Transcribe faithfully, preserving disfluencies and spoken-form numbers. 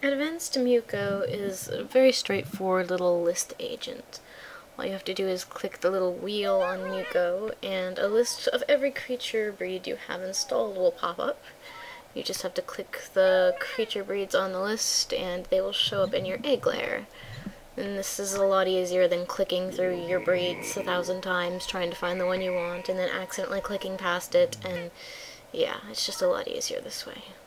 Advanced Muco is a very straightforward little list agent. All you have to do is click the little wheel on Muco, and a list of every creature breed you have installed will pop up. You just have to click the creature breeds on the list, and they will show up in your egg layer. And this is a lot easier than clicking through your breeds a thousand times trying to find the one you want, and then accidentally clicking past it, and yeah, it's just a lot easier this way.